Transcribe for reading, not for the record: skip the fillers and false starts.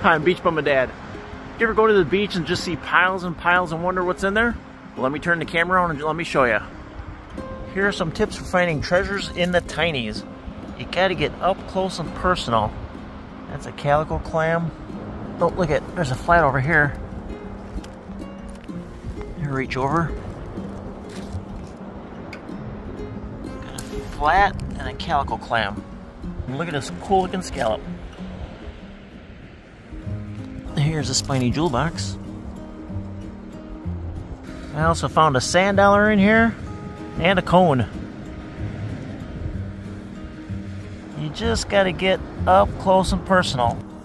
I'm Beach Bummin Dad. You ever go to the beach and just see piles and piles and wonder what's in there? Well, let me turn the camera on and let me show you. Here are some tips for finding treasures in the tinies. You gotta get up close and personal. That's a calico clam. Oh, look at, there's a flat over here. Here, reach over. Got a flat and a calico clam. And look at this cool looking scallop. Here's a spiny jewel box. I also found a sand dollar in here and a cone. You just gotta get up close and personal.